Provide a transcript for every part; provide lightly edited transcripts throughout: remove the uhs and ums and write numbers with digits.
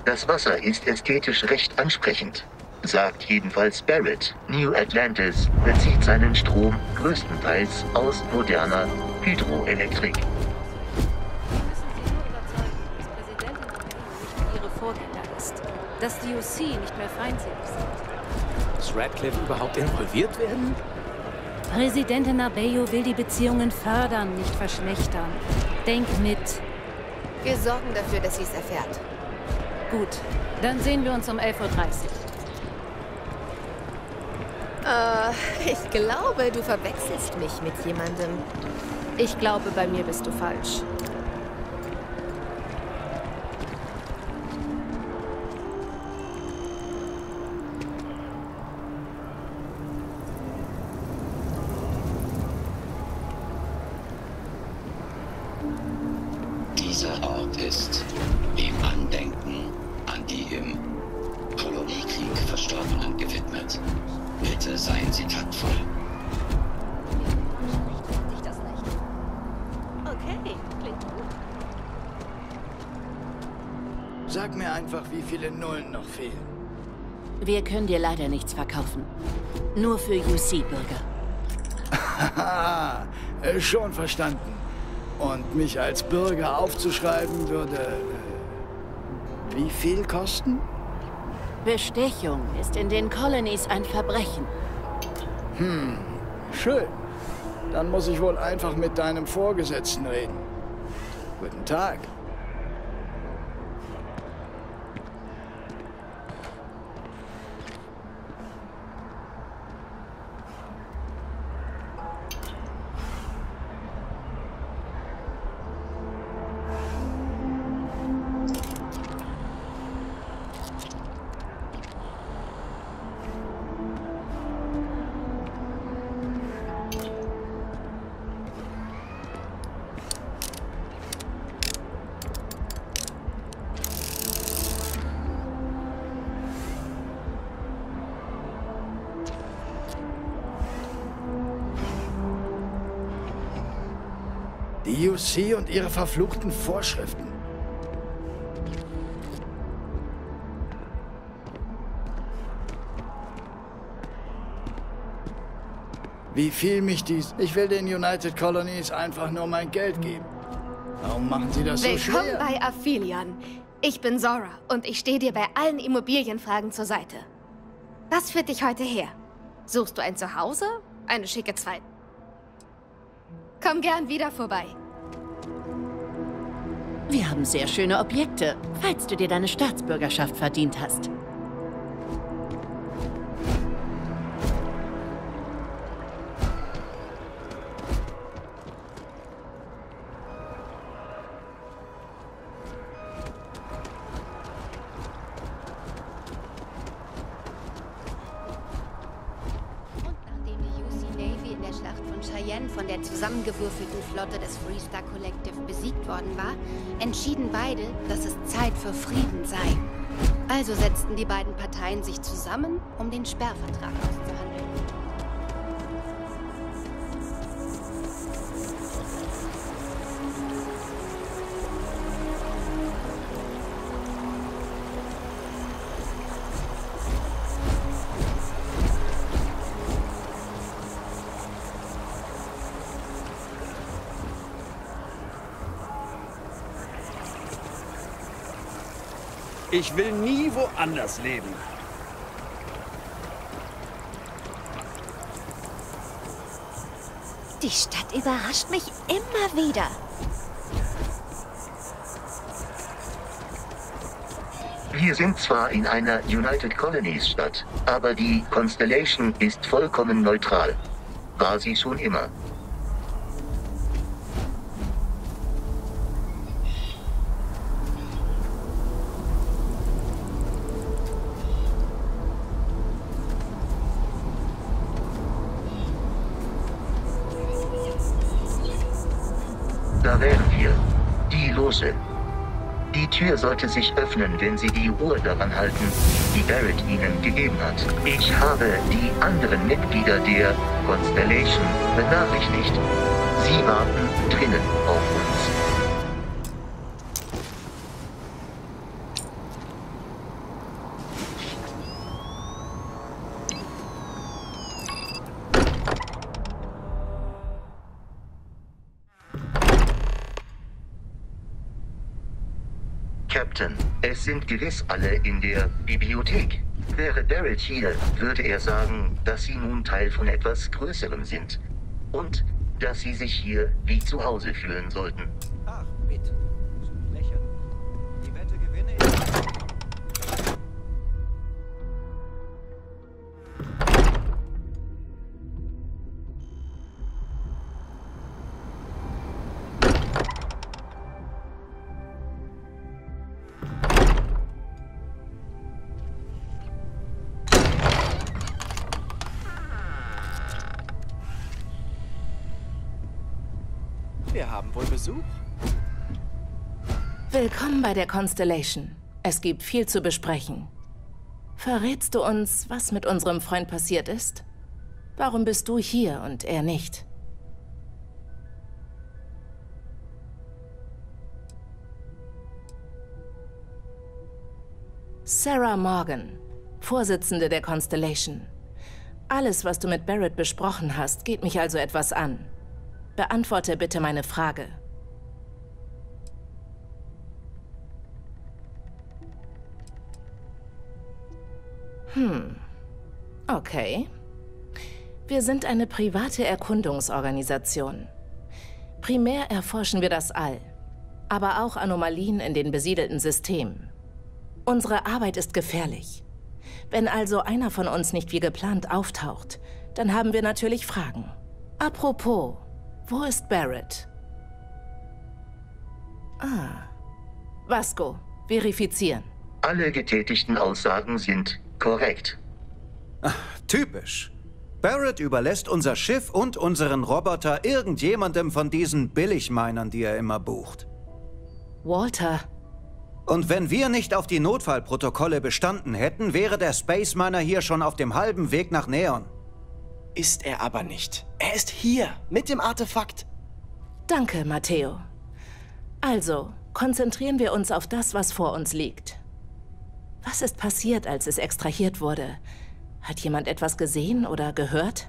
Das Wasser ist ästhetisch recht ansprechend, sagt jedenfalls Barrett. New Atlantis bezieht seinen Strom größtenteils aus moderner Hydroelektrik. Dass die UC nicht mehr feindselig sind. Muss Radcliffe überhaupt involviert werden? Präsidentin Abeyo will die Beziehungen fördern, nicht verschlechtern. Denk mit. Wir sorgen dafür, dass sie es erfährt. Gut, dann sehen wir uns um 11:30 Uhr. Ich glaube, du verwechselst mich mit jemandem. Ich glaube, bei mir bist du falsch. Dieser Ort ist im Andenken an die im Koloniekrieg Verstorbenen gewidmet. Bitte seien Sie taktvoll. Okay, klingt gut. Sag mir einfach, wie viele Nullen noch fehlen. Wir können dir leider nichts verkaufen. Nur für UC-Bürger. Haha, schon verstanden. Und mich als Bürger aufzuschreiben würde... wie viel kosten? Bestechung ist in den Colonies ein Verbrechen. Schön. Dann muss ich wohl einfach mit deinem Vorgesetzten reden. Guten Tag. Die UC und ihre verfluchten Vorschriften. Wie viel mich dies... Ich will den United Colonies einfach nur mein Geld geben. Warum machen Sie das so schwer? Willkommen bei Aphelion. Ich bin Zora und ich stehe dir bei allen Immobilienfragen zur Seite. Was führt dich heute her? Suchst du ein Zuhause? Eine schicke Zeit? Komm gern wieder vorbei. Wir haben sehr schöne Objekte, falls du dir deine Staatsbürgerschaft verdient hast. Von der zusammengewürfelten Flotte des Freestar Collective besiegt worden war, entschieden beide, dass es Zeit für Frieden sei. Also setzten die beiden Parteien sich zusammen, um den Sperrvertrag auszuhandeln. Ich will nie woanders leben. Die Stadt überrascht mich immer wieder. Wir sind zwar in einer United Colonies Stadt, aber die Constellation ist vollkommen neutral. War sie schon immer. Da wären wir. Die Lose. Die Tür sollte sich öffnen, wenn Sie die Uhr daran halten, die Barrett Ihnen gegeben hat. Ich habe die anderen Mitglieder der Constellation benachrichtigt. Sie warten drinnen auf uns. Captain, es sind gewiss alle in der Bibliothek. Wäre Barrett hier, würde er sagen, dass Sie nun Teil von etwas Größerem sind. Und dass Sie sich hier wie zu Hause fühlen sollten. Ach, mit. Lächeln. Die Wette gewinne ich. Wir haben wohl Besuch. Willkommen bei der Constellation. Es gibt viel zu besprechen. Verrätst du uns, was mit unserem Freund passiert ist? Warum bist du hier und er nicht? Sarah Morgan, Vorsitzende der Constellation. Alles, was du mit Barrett besprochen hast, geht mich also etwas an. Beantworte bitte meine Frage. Okay. Wir sind eine private Erkundungsorganisation. Primär erforschen wir das All, aber auch Anomalien in den besiedelten Systemen. Unsere Arbeit ist gefährlich. Wenn also einer von uns nicht wie geplant auftaucht, dann haben wir natürlich Fragen. Apropos, wo ist Barrett? Vasco, verifizieren. Alle getätigten Aussagen sind korrekt. Ach, typisch. Barrett überlässt unser Schiff und unseren Roboter irgendjemandem von diesen Billigminern, die er immer bucht. Walter. Und wenn wir nicht auf die Notfallprotokolle bestanden hätten, wäre der Space Miner hier schon auf dem halben Weg nach Neon. Ist er aber nicht. Er ist hier, mit dem Artefakt. Danke, Matteo. Also, konzentrieren wir uns auf das, was vor uns liegt. Was ist passiert, als es extrahiert wurde? Hat jemand etwas gesehen oder gehört?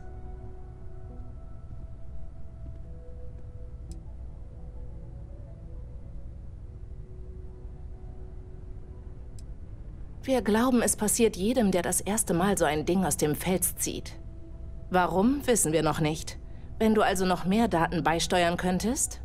Wir glauben, es passiert jedem, der das erste Mal so ein Ding aus dem Fels zieht. Warum, wissen wir noch nicht. Wenn du also noch mehr Daten beisteuern könntest?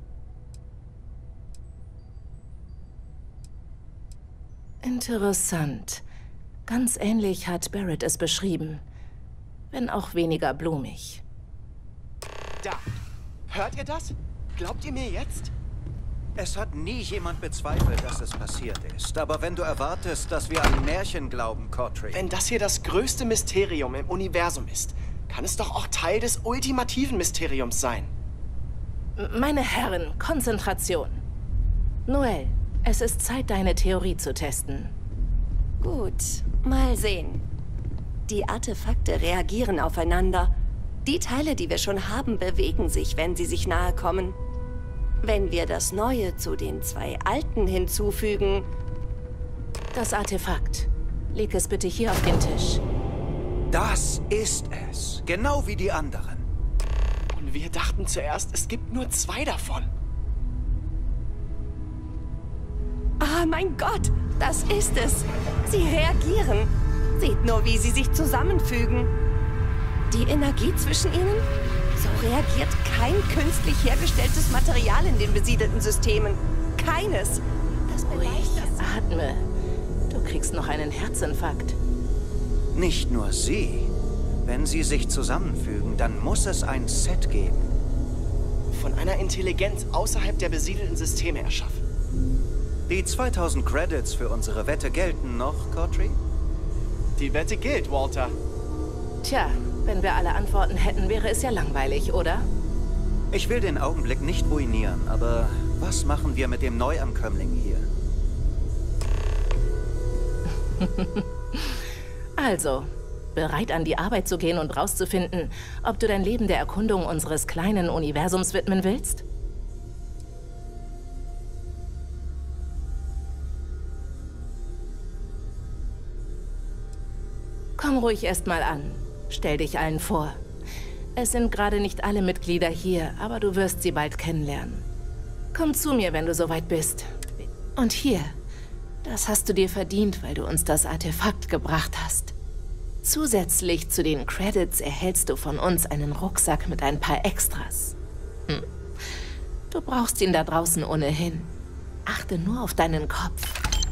Interessant. Ganz ähnlich hat Barrett es beschrieben. Wenn auch weniger blumig. Da. Hört ihr das? Glaubt ihr mir jetzt? Es hat nie jemand bezweifelt, dass es passiert ist. Aber wenn du erwartest, dass wir an Märchen glauben, Cawtry... Wenn das hier das größte Mysterium im Universum ist, kann es doch auch Teil des ultimativen Mysteriums sein. Meine Herren, Konzentration. Noel, es ist Zeit, deine Theorie zu testen. Gut, mal sehen. Die Artefakte reagieren aufeinander. Die Teile, die wir schon haben, bewegen sich, wenn sie sich nahe kommen. Wenn wir das Neue zu den zwei Alten hinzufügen... Das Artefakt. Leg es bitte hier auf den Tisch. Das ist es. Genau wie die anderen. Und wir dachten zuerst, es gibt nur 2 davon. Ah, mein Gott, das ist es. Sie reagieren. Seht nur, wie sie sich zusammenfügen. Die Energie zwischen ihnen? So reagiert kein künstlich hergestelltes Material in den besiedelten Systemen. Keines. Das beweist das. Atme. Du kriegst noch einen Herzinfarkt. Nicht nur sie. Wenn sie sich zusammenfügen, dann muss es ein Set geben. Von einer Intelligenz außerhalb der besiedelten Systeme erschaffen. Die 2000 Credits für unsere Wette gelten noch, Cawtry? Die Wette gilt, Walter. Tja, wenn wir alle Antworten hätten, wäre es ja langweilig, oder? Ich will den Augenblick nicht ruinieren, aber was machen wir mit dem Neuankömmling hier? Also, bereit an die Arbeit zu gehen und rauszufinden, ob du dein Leben der Erkundung unseres kleinen Universums widmen willst? Komm ruhig erst mal an. Stell dich allen vor. Es sind gerade nicht alle Mitglieder hier, aber du wirst sie bald kennenlernen. Komm zu mir, wenn du soweit bist. Und hier, Das hast du dir verdient, weil du uns das Artefakt gebracht hast. Zusätzlich zu den Credits erhältst du von uns einen Rucksack mit ein paar Extras. Du brauchst ihn da draußen ohnehin. Achte nur auf deinen Kopf.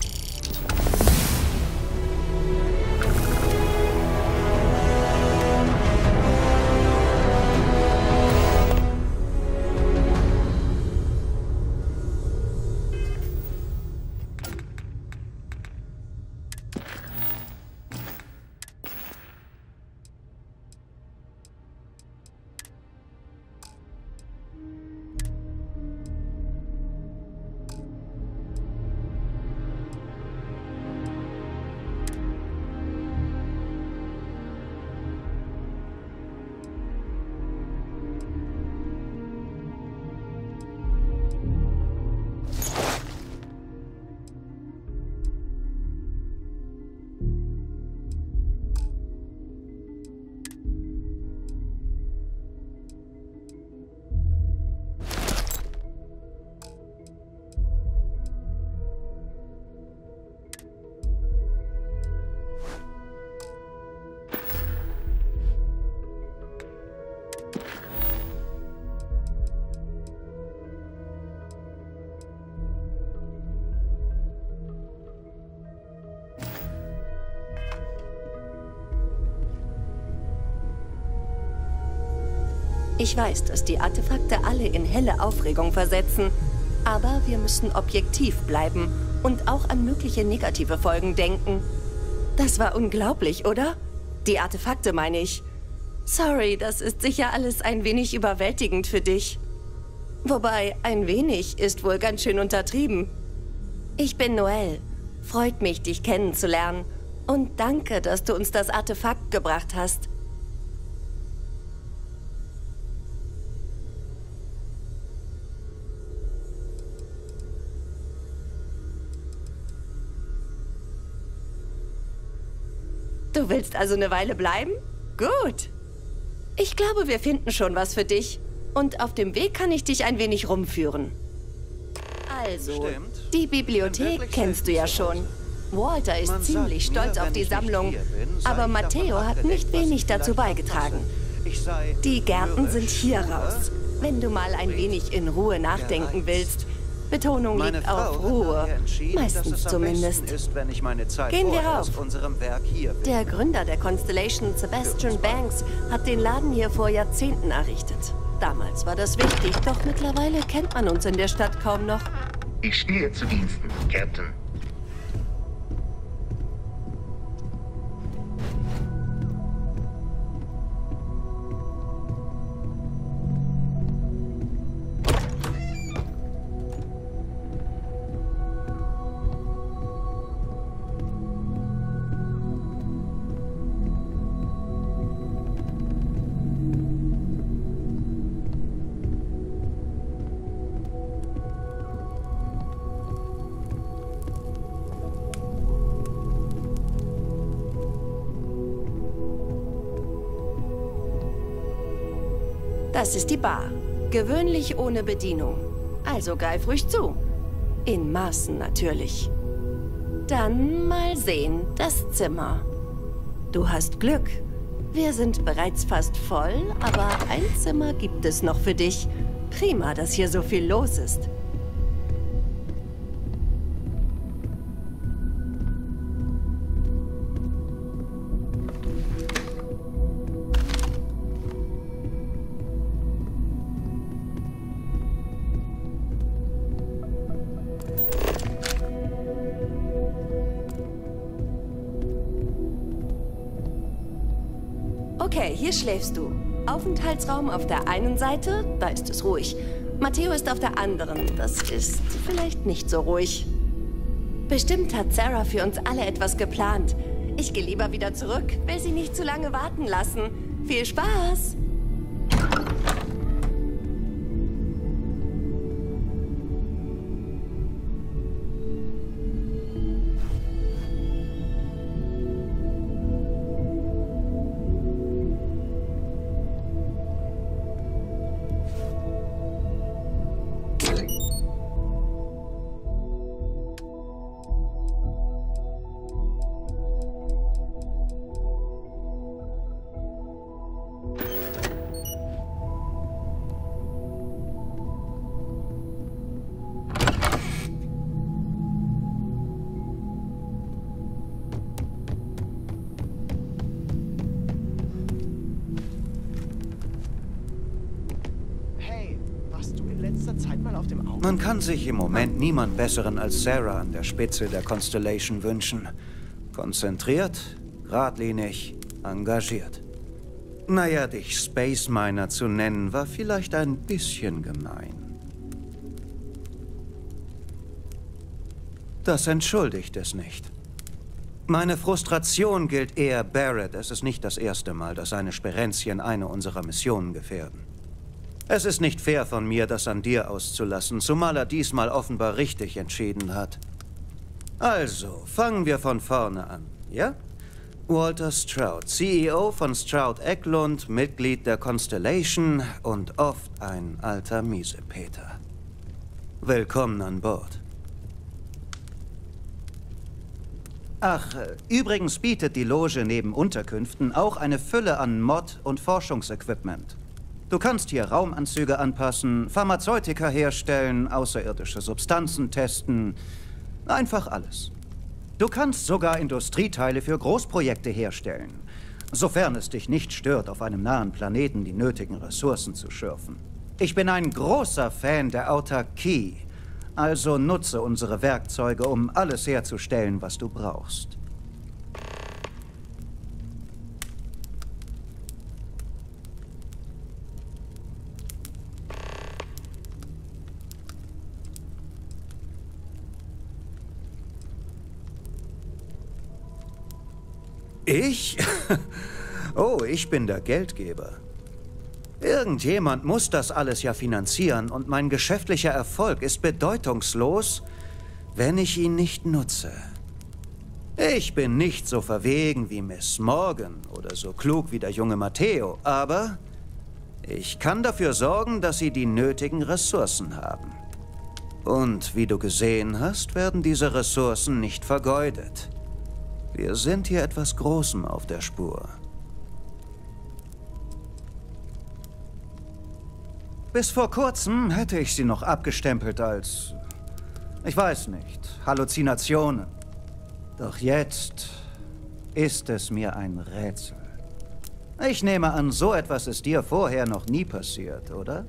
Ich weiß, dass die Artefakte alle in helle Aufregung versetzen, aber wir müssen objektiv bleiben und auch an mögliche negative Folgen denken. Das war unglaublich, oder? Die Artefakte meine ich. Sorry, das ist sicher alles ein wenig überwältigend für dich. Wobei, ein wenig ist wohl ganz schön untertrieben. Ich bin Noelle. Freut mich, dich kennenzulernen. Und danke, dass du uns das Artefakt gebracht hast. Du willst also eine Weile bleiben? Gut. Ich glaube, wir finden schon was für dich. Und auf dem Weg kann ich dich ein wenig rumführen. Also, die Bibliothek kennst du ja schon. Walter ist ziemlich stolz auf die Sammlung, aber Matteo hat nicht wenig dazu beigetragen. Die Gärten sind hier raus, wenn du mal ein wenig in Ruhe nachdenken willst. Betonung liegt auf Ruhe, meistens zumindest. Gehen wir rauf. Der Gründer der Constellation, Sebastian Banks, hat den Laden hier vor Jahrzehnten errichtet. Damals war das wichtig, doch mittlerweile kennt man uns in der Stadt kaum noch. Ich stehe zu Diensten, Captain. Das ist die Bar. Gewöhnlich ohne Bedienung. Also greif ruhig zu. In Maßen natürlich. Dann mal sehen, das Zimmer. Du hast Glück. Wir sind bereits fast voll, aber ein Zimmer gibt es noch für dich. Prima, dass hier so viel los ist. Okay, hier schläfst du. Aufenthaltsraum auf der einen Seite, da ist es ruhig. Matteo ist auf der anderen, das ist vielleicht nicht so ruhig. Bestimmt hat Sarah für uns alle etwas geplant. Ich gehe lieber wieder zurück, will sie nicht zu lange warten lassen. Viel Spaß! Warst du in letzter Zeit mal auf dem Auto? Man kann sich im Moment niemand Besseren als Sarah an der Spitze der Constellation wünschen. Konzentriert, geradlinig, engagiert. Naja, dich Space Miner zu nennen, war vielleicht ein bisschen gemein. Das entschuldigt es nicht. Meine Frustration gilt eher Barrett. Es ist nicht das erste Mal, dass seine Sperenzien eine unserer Missionen gefährden. Es ist nicht fair von mir, das an dir auszulassen, zumal er diesmal offenbar richtig entschieden hat. Also, fangen wir von vorne an, ja? Walter Stroud, CEO von Stroud Eklund, Mitglied der Constellation und oft ein alter Miesepeter. Willkommen an Bord. Ach, übrigens bietet die Loge neben Unterkünften auch eine Fülle an Mod- und Forschungsequipment. Du kannst hier Raumanzüge anpassen, Pharmazeutika herstellen, außerirdische Substanzen testen, einfach alles. Du kannst sogar Industrieteile für Großprojekte herstellen, sofern es dich nicht stört, auf einem nahen Planeten die nötigen Ressourcen zu schürfen. Ich bin ein großer Fan der Autarkie. Also nutze unsere Werkzeuge, um alles herzustellen, was du brauchst. Ich? Oh, ich bin der Geldgeber. Irgendjemand muss das alles ja finanzieren und mein geschäftlicher Erfolg ist bedeutungslos, wenn ich ihn nicht nutze. Ich bin nicht so verwegen wie Miss Morgan oder so klug wie der junge Matteo, aber ich kann dafür sorgen, dass sie die nötigen Ressourcen haben. Und wie du gesehen hast, werden diese Ressourcen nicht vergeudet. Wir sind hier etwas Großem auf der Spur. Bis vor kurzem hätte ich sie noch abgestempelt als, ich weiß nicht, Halluzinationen. Doch jetzt ist es mir ein Rätsel. Ich nehme an, so etwas ist dir vorher noch nie passiert, oder?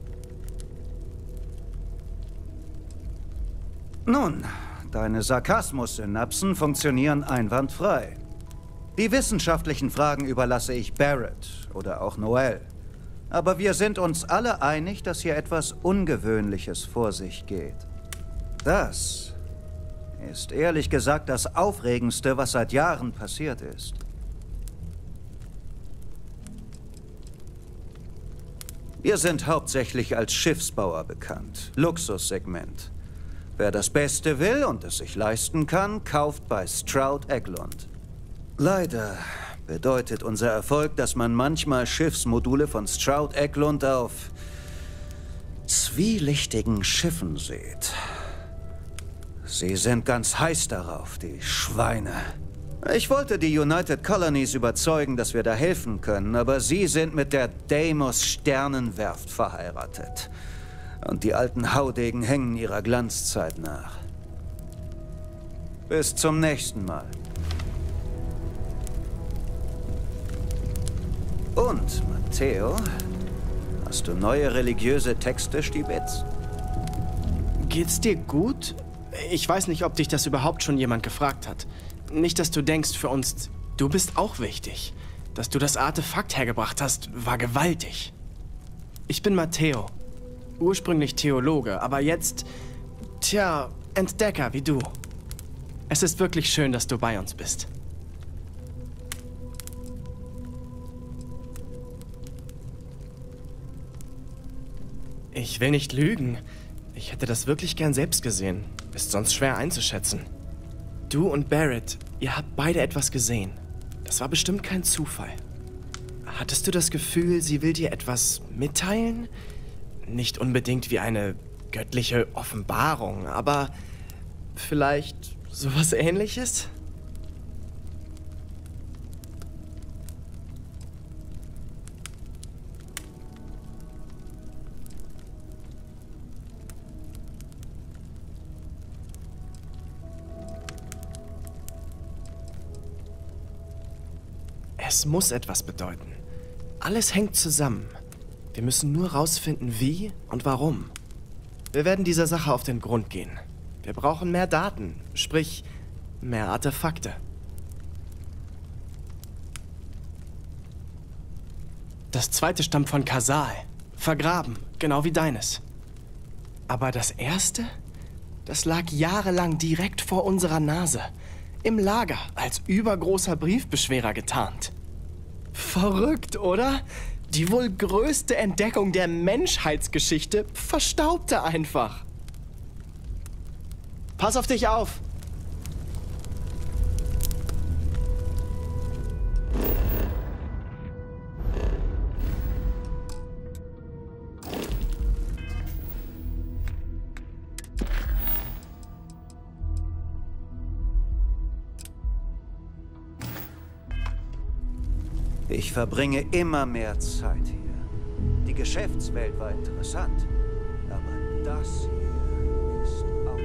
Nun, deine Sarkasmus-Synapsen funktionieren einwandfrei. Die wissenschaftlichen Fragen überlasse ich Barrett oder auch Noel. Aber wir sind uns alle einig, dass hier etwas Ungewöhnliches vor sich geht. Das ist ehrlich gesagt das Aufregendste, was seit Jahren passiert ist. Wir sind hauptsächlich als Schiffsbauer bekannt. Luxussegment. Wer das Beste will und es sich leisten kann, kauft bei Stroud Eklund. Leider bedeutet unser Erfolg, dass man manchmal Schiffsmodule von Stroud Eklund auf zwielichtigen Schiffen sieht. Sie sind ganz heiß darauf, die Schweine. Ich wollte die United Colonies überzeugen, dass wir da helfen können, aber sie sind mit der Deimos Sternenwerft verheiratet. Und die alten Haudegen hängen ihrer Glanzzeit nach. Bis zum nächsten Mal. Und, Matteo, hast du neue religiöse Texte, Stibitz? Geht's dir gut? Ich weiß nicht, ob dich das überhaupt schon jemand gefragt hat. Nicht, dass du denkst, für uns, du bist auch wichtig. Dass du das Artefakt hergebracht hast, war gewaltig. Ich bin Matteo. Ursprünglich Theologe, aber jetzt, tja, Entdecker wie du. Es ist wirklich schön, dass du bei uns bist. Ich will nicht lügen. Ich hätte das wirklich gern selbst gesehen. Ist sonst schwer einzuschätzen. Du und Barrett, ihr habt beide etwas gesehen. Das war bestimmt kein Zufall. Hattest du das Gefühl, sie will dir etwas mitteilen? Nicht unbedingt wie eine göttliche Offenbarung, aber vielleicht sowas Ähnliches? Es muss etwas bedeuten. Alles hängt zusammen. Wir müssen nur rausfinden, wie und warum. Wir werden dieser Sache auf den Grund gehen. Wir brauchen mehr Daten, sprich mehr Artefakte. Das zweite stammt von Kasal. Vergraben, genau wie deines. Aber das erste? Das lag jahrelang direkt vor unserer Nase. Im Lager, als übergroßer Briefbeschwerer getarnt. Verrückt, oder? Die wohl größte Entdeckung der Menschheitsgeschichte verstaubte einfach. Pass auf dich auf! Ich verbringe immer mehr Zeit hier. Die Geschäftswelt war interessant, aber das hier ist auch...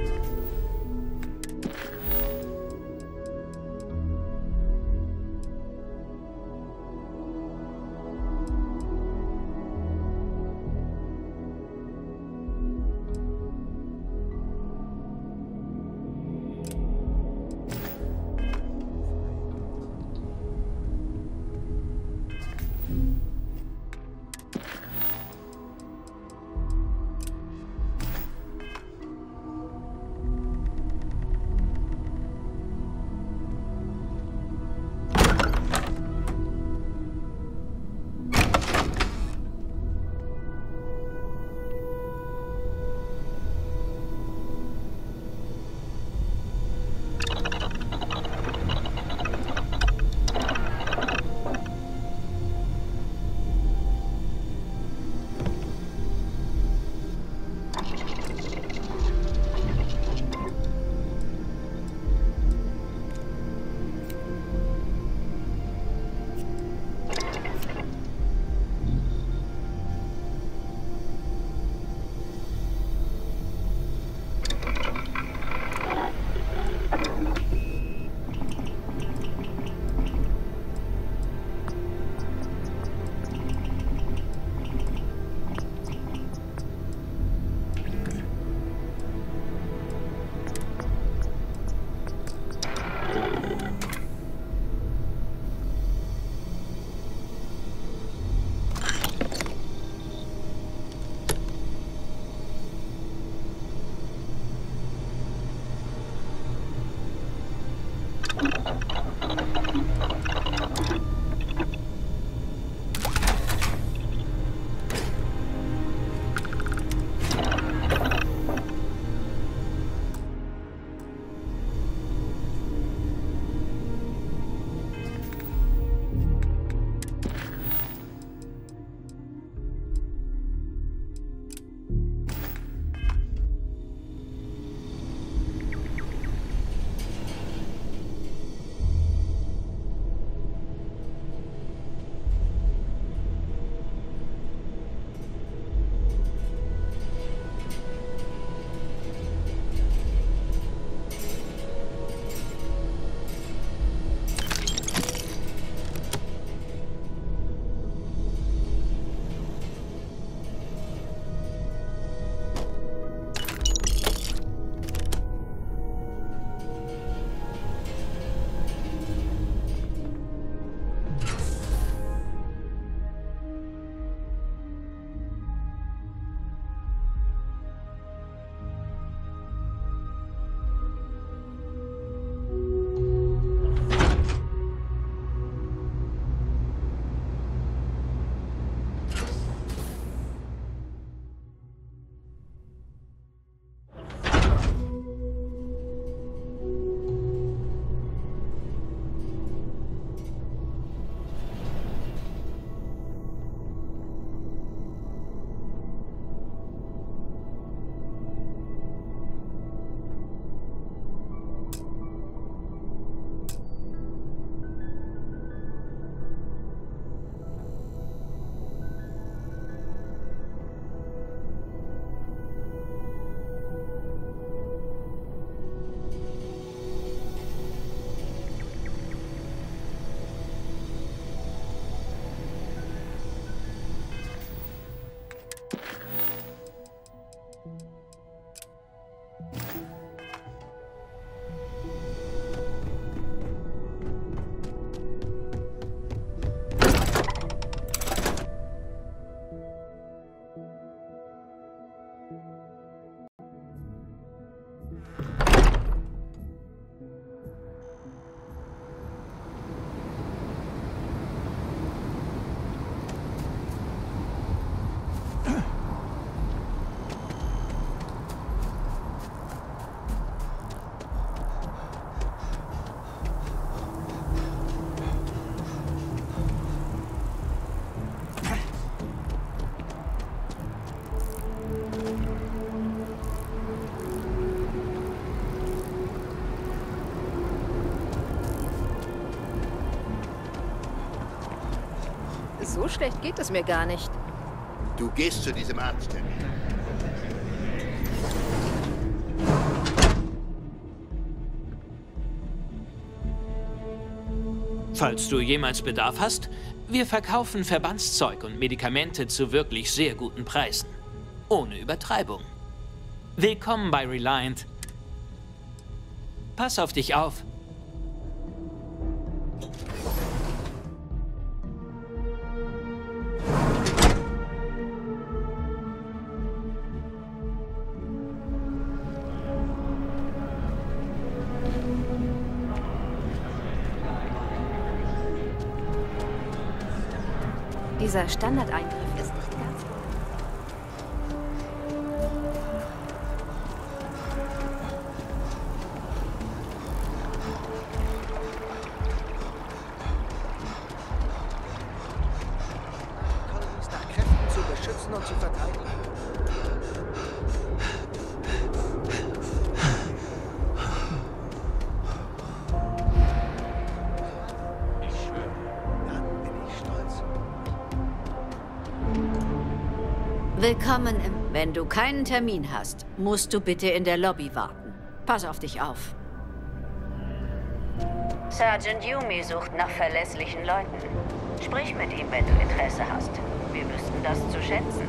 So schlecht geht es mir gar nicht. Du gehst zu diesem Arzttermin. Falls du jemals Bedarf hast, wir verkaufen Verbandszeug und Medikamente zu wirklich sehr guten Preisen. Ohne Übertreibung. Willkommen bei Reliant. Pass auf dich auf. Dieser Standardeingriff ist nicht ganz gut. Colonies nach Kräften zu beschützen und zu verteidigen. Willkommen im... Wenn du keinen Termin hast, musst du bitte in der Lobby warten. Pass auf dich auf. Sergeant Yumi sucht nach verlässlichen Leuten. Sprich mit ihm, wenn du Interesse hast. Wir wüssten das zu schätzen.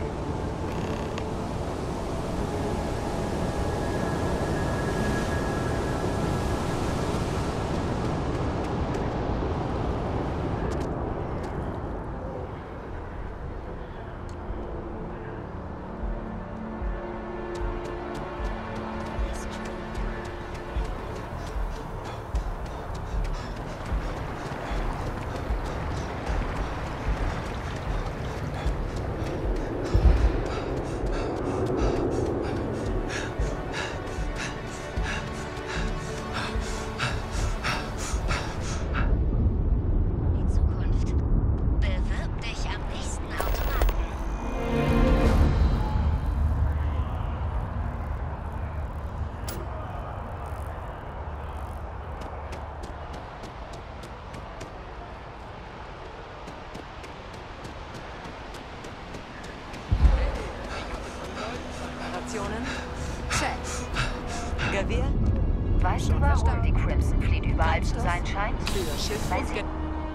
Check. Gewehr? Weißt du, warum die Crimson Fleet überall zu sein scheint? Weil sie...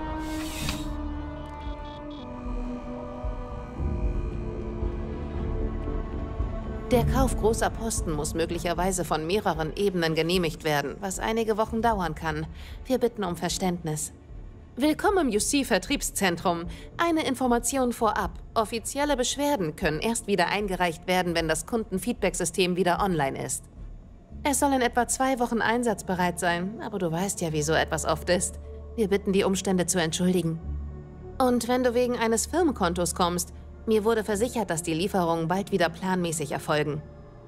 Der Kauf großer Posten muss möglicherweise von mehreren Ebenen genehmigt werden, was einige Wochen dauern kann. Wir bitten um Verständnis. Willkommen im UC-Vertriebszentrum. Eine Information vorab. Offizielle Beschwerden können erst wieder eingereicht werden, wenn das Kundenfeedback-System wieder online ist. Es soll in etwa 2 Wochen einsatzbereit sein, aber du weißt ja, wie so etwas oft ist. Wir bitten, die Umstände zu entschuldigen. Und wenn du wegen eines Firmenkontos kommst, mir wurde versichert, dass die Lieferungen bald wieder planmäßig erfolgen.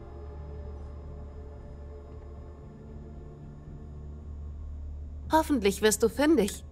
Hoffentlich wirst du fündig.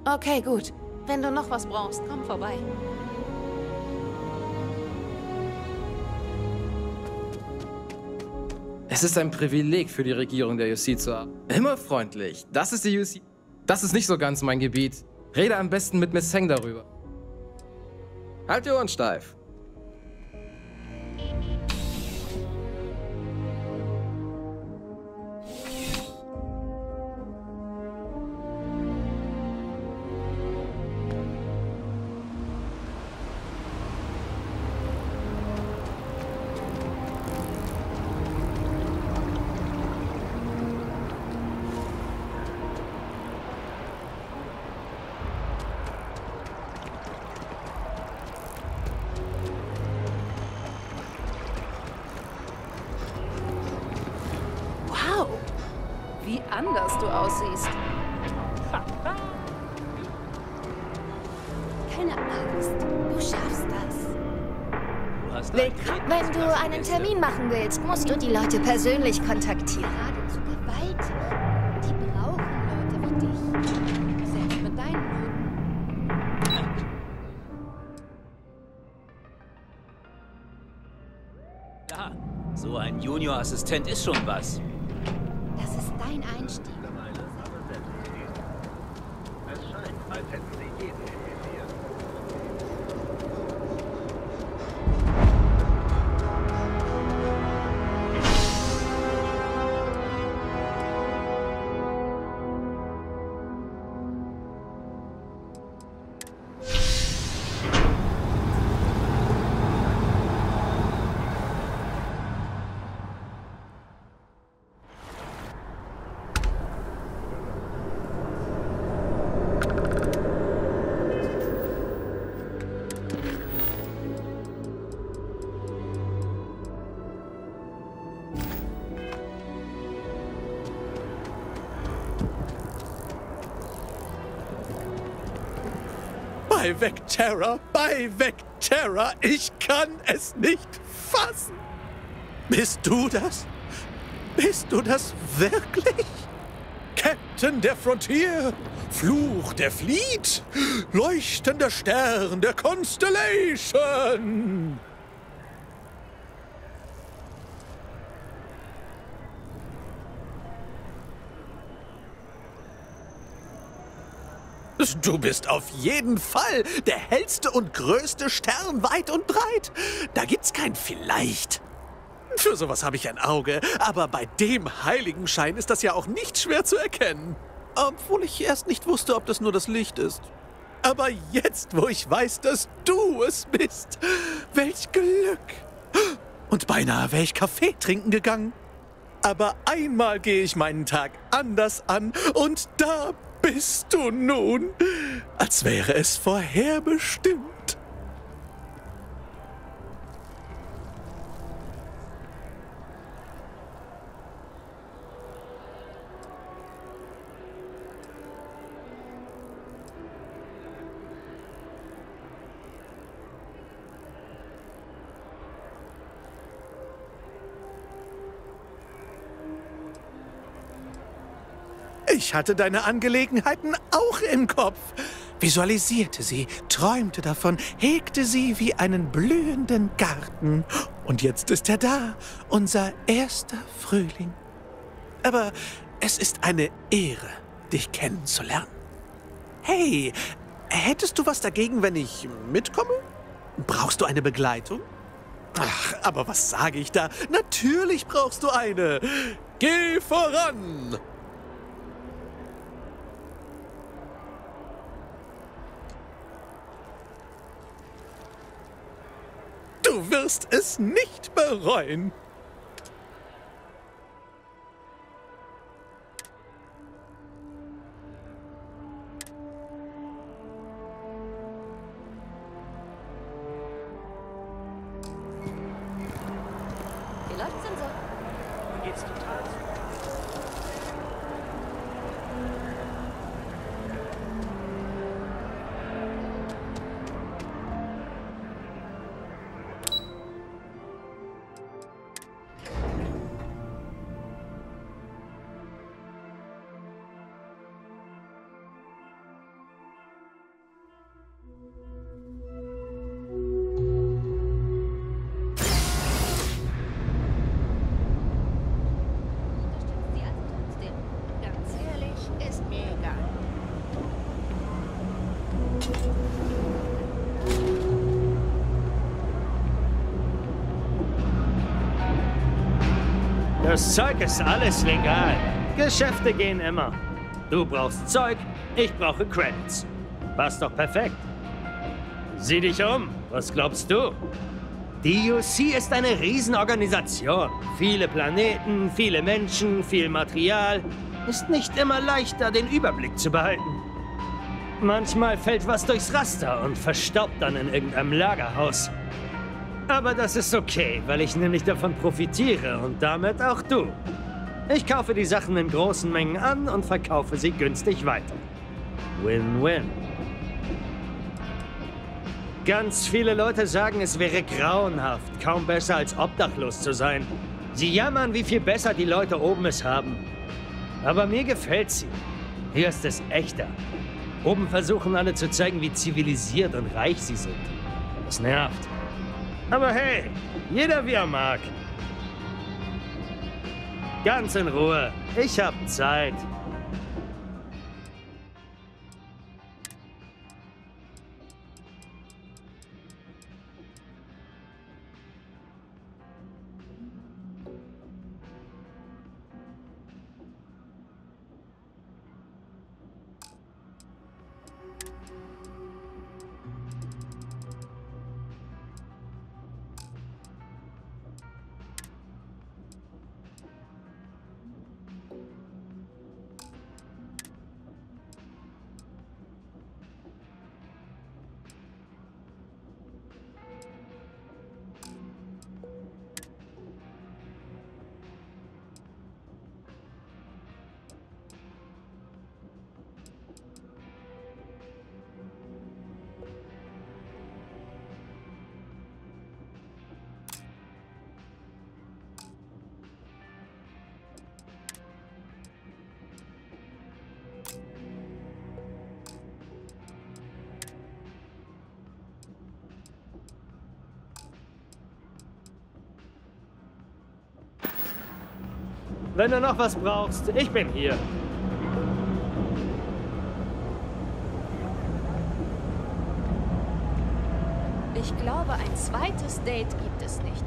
Okay, gut. Wenn du noch was brauchst, komm vorbei. Es ist ein Privileg für die Regierung der UC zu haben. Immer freundlich. Das ist die UC. Das ist nicht so ganz mein Gebiet. Rede am besten mit Miss Heng darüber. Halt die Ohren steif. Wie anders du aussiehst. Keine Angst, du schaffst das. Wenn du einen Termin machen willst, musst du die Leute persönlich kontaktieren. Geradezu gewaltig. Die brauchen Leute wie dich. Selbst mit deinen Noten. Ja, so ein Junior-Assistent ist schon was. Das ist dein Einstieg. Es scheint, als hätten sie jeden infiziert. Bei Vecterra, bei Vecterra, ich kann es nicht fassen. Bist du das? Bist du das wirklich? Captain der Frontier, Fluch der Fleet, leuchtender Stern der Constellation. Du bist auf jeden Fall der hellste und größte Stern weit und breit. Da gibt's kein Vielleicht. Für sowas habe ich ein Auge, aber bei dem Heiligenschein ist das ja auch nicht schwer zu erkennen. Obwohl ich erst nicht wusste, ob das nur das Licht ist. Aber jetzt, wo ich weiß, dass du es bist, welch Glück. Und beinahe wäre ich Kaffee trinken gegangen. Aber einmal gehe ich meinen Tag anders an und da bist du nun, als wäre es vorherbestimmt. Ich hatte deine Angelegenheiten auch im Kopf, visualisierte sie, träumte davon, hegte sie wie einen blühenden Garten. Und jetzt ist er da, unser erster Frühling. Aber es ist eine Ehre, dich kennenzulernen. Hey, hättest du was dagegen, wenn ich mitkomme? Brauchst du eine Begleitung? Ach, aber was sage ich da? Natürlich brauchst du eine. Geh voran! Du wirst es nicht bereuen. Wie läuft's denn so? Mir geht's total super. Das Zeug ist alles legal. Geschäfte gehen immer. Du brauchst Zeug, ich brauche Credits. Passt doch perfekt. Sieh dich um. Was glaubst du? Die UC ist eine Riesenorganisation. Viele Planeten, viele Menschen, viel Material. Ist nicht immer leichter, den Überblick zu behalten. Manchmal fällt was durchs Raster und verstaubt dann in irgendeinem Lagerhaus. Aber das ist okay, weil ich nämlich davon profitiere und damit auch du. Ich kaufe die Sachen in großen Mengen an und verkaufe sie günstig weiter. Win-win. Ganz viele Leute sagen, es wäre grauenhaft, kaum besser als obdachlos zu sein. Sie jammern, wie viel besser die Leute oben es haben. Aber mir gefällt sie. Hier ist es echter. Oben versuchen alle zu zeigen, wie zivilisiert und reich sie sind. Das nervt. Aber hey, jeder wie er mag. Ganz in Ruhe. Ich hab Zeit. Wenn du noch was brauchst, ich bin hier. Ich glaube, ein zweites Date gibt es nicht.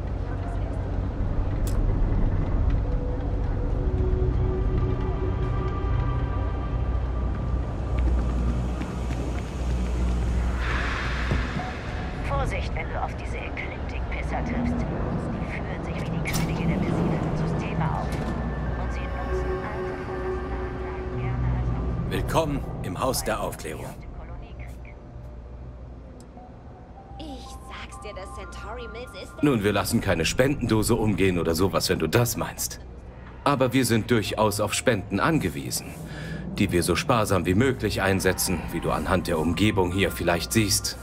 Vorsicht, wenn du auf diese Ekliptik-Pisser triffst. Die führen sich wie die Könige der besiedelten Systeme auf. Und sie nutzen alte verlassene Anlagen gerne als auch... Willkommen im Haus der Aufklärung. Ich sag's dir, das Centauri Mills ist... Nun, wir lassen keine Spendendose umgehen oder sowas, wenn du das meinst. Aber wir sind durchaus auf Spenden angewiesen, die wir so sparsam wie möglich einsetzen, wie du anhand der Umgebung hier vielleicht siehst.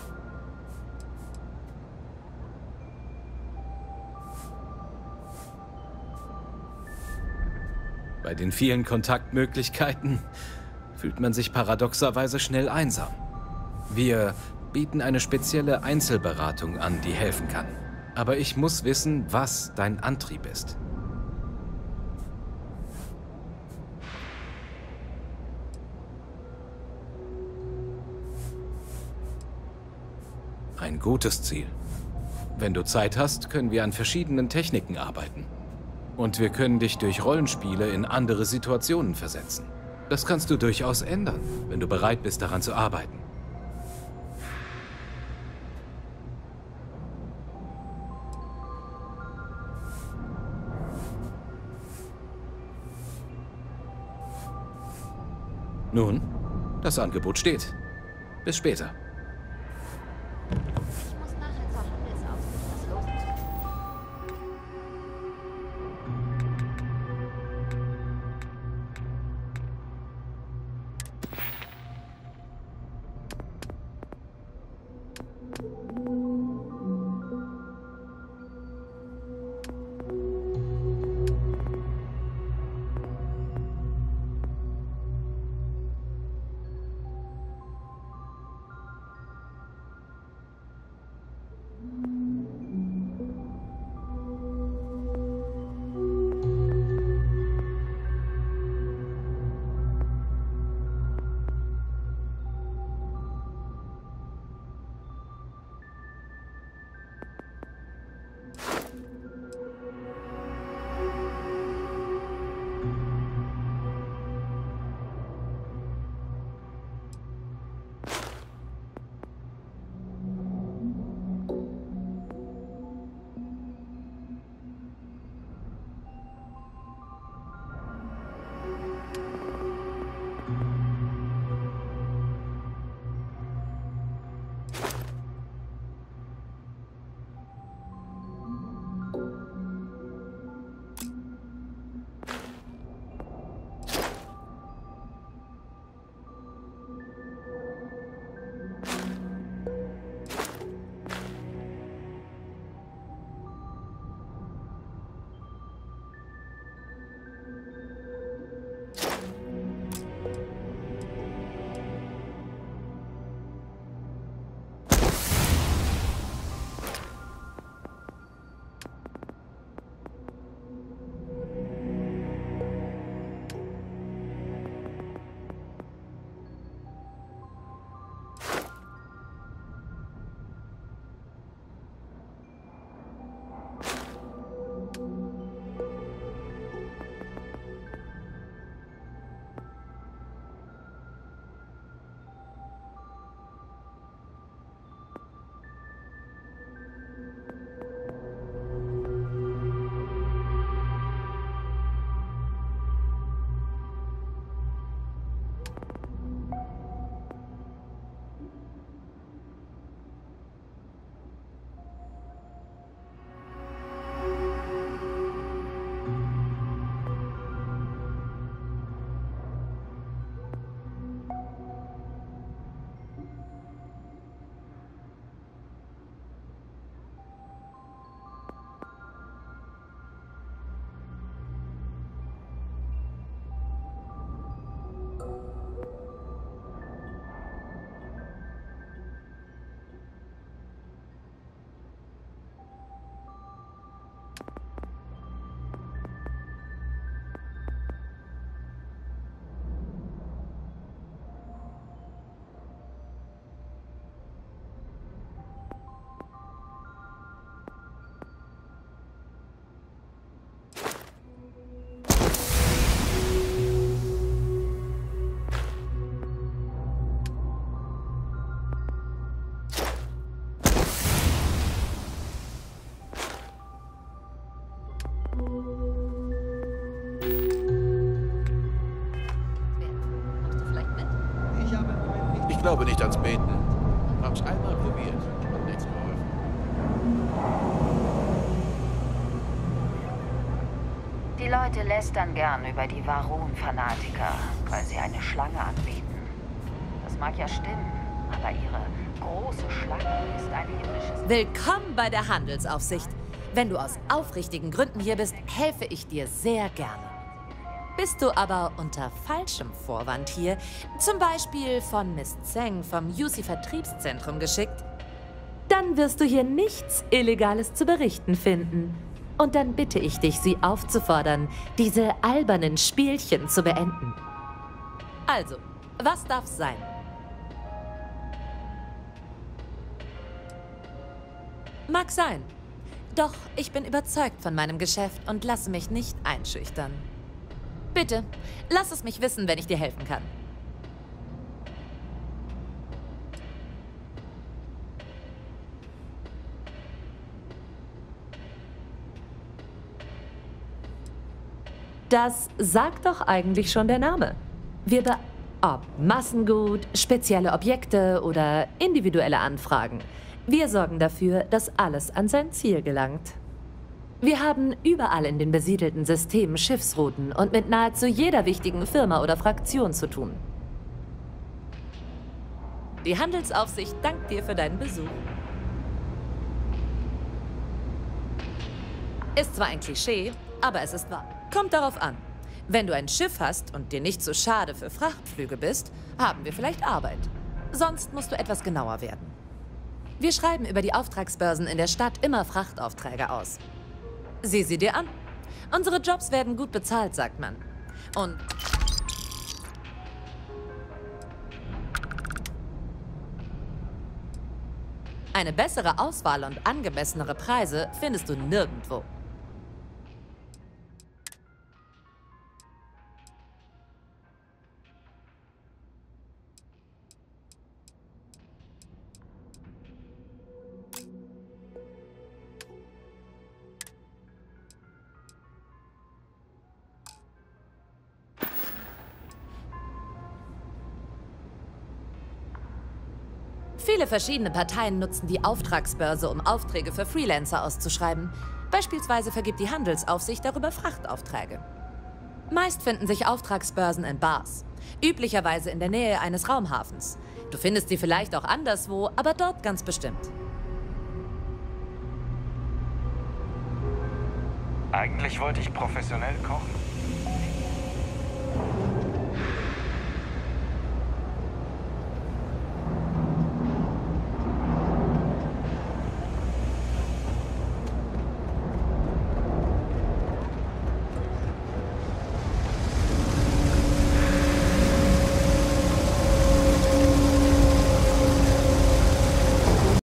Bei den vielen Kontaktmöglichkeiten fühlt man sich paradoxerweise schnell einsam. Wir bieten eine spezielle Einzelberatung an, die helfen kann. Aber ich muss wissen, was dein Antrieb ist. Ein gutes Ziel. Wenn du Zeit hast, können wir an verschiedenen Techniken arbeiten. Und wir können dich durch Rollenspiele in andere Situationen versetzen. Das kannst du durchaus ändern, wenn du bereit bist, daran zu arbeiten. Nun, das Angebot steht. Bis später. Ich glaube nicht ans Beten. Hab's einmal probiert. Hat nichts geholfen. Die Leute lästern gern über die Varun-Fanatiker, weil sie eine Schlange anbeten. Das mag ja stimmen, aber ihre große Schlange ist ein himmlisches... Willkommen bei der Handelsaufsicht. Wenn du aus aufrichtigen Gründen hier bist, helfe ich dir sehr gerne. Bist du aber unter falschem Vorwand hier, zum Beispiel von Miss Zeng vom UC-Vertriebszentrum geschickt, dann wirst du hier nichts Illegales zu berichten finden. Und dann bitte ich dich, sie aufzufordern, diese albernen Spielchen zu beenden. Also, was darf's sein? Mag sein. Doch ich bin überzeugt von meinem Geschäft und lasse mich nicht einschüchtern. Bitte, lass es mich wissen, wenn ich dir helfen kann. Das sagt doch eigentlich schon der Name. Ob Massengut, spezielle Objekte oder individuelle Anfragen. Wir sorgen dafür, dass alles an sein Ziel gelangt. Wir haben überall in den besiedelten Systemen Schiffsrouten und mit nahezu jeder wichtigen Firma oder Fraktion zu tun. Die Handelsaufsicht dankt dir für deinen Besuch. Ist zwar ein Klischee, aber es ist wahr. Kommt darauf an. Wenn du ein Schiff hast und dir nicht so schade für Frachtflüge bist, haben wir vielleicht Arbeit. Sonst musst du etwas genauer werden. Wir schreiben über die Auftragsbörsen in der Stadt immer Frachtaufträge aus. Sieh sie dir an. Unsere Jobs werden gut bezahlt, sagt man. Und eine bessere Auswahl und angemessenere Preise findest du nirgendwo. Viele verschiedene Parteien nutzen die Auftragsbörse, um Aufträge für Freelancer auszuschreiben. Beispielsweise vergibt die Handelsaufsicht darüber Frachtaufträge. Meist finden sich Auftragsbörsen in Bars, üblicherweise in der Nähe eines Raumhafens. Du findest sie vielleicht auch anderswo, aber dort ganz bestimmt. Eigentlich wollte ich professionell kochen.